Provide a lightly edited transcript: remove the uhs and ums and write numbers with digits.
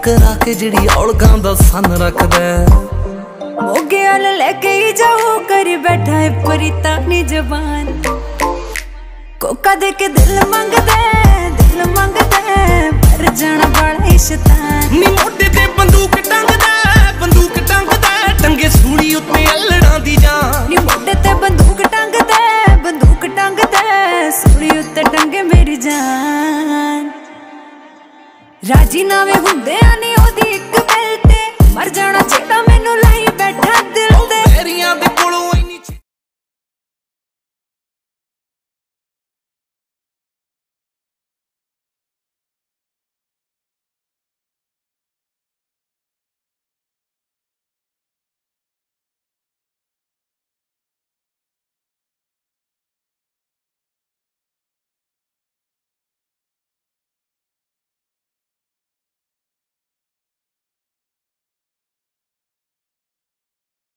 करा के जिहड़ी औलगां दा सन रखदा मोगे वाल लेके ही जाओ कर बैठा है परितानी जबान कोका दे के दिल मंगदे पर जाना बड़ा शैतान नी मोढे ते बंदूक टंगदा टंगे सूली उत्ते अल्लड़ां दी जान।